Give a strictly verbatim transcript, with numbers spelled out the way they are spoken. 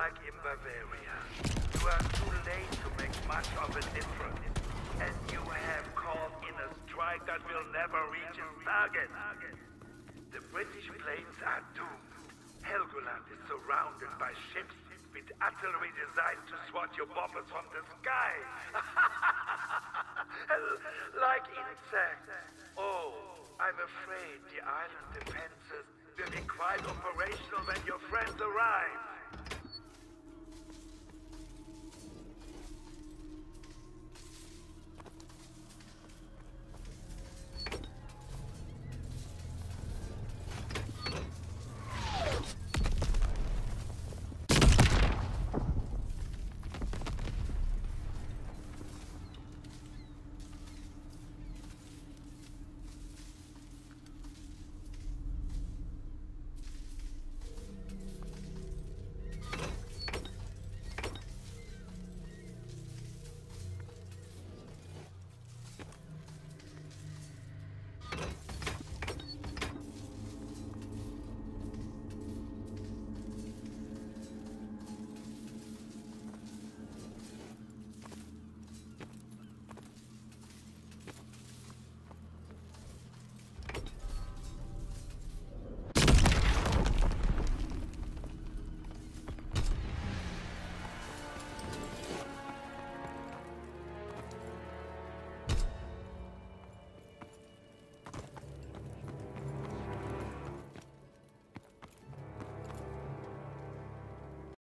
like in Bavaria. You are too late to make much of a difference. And you have called in a strike that will never reach its target. The British planes are doomed. Helgoland is surrounded by ships with artillery designed to swat your bombers from the sky. Like insects. Oh, I'm afraid the island defenses will be quite operational when your friends arrive.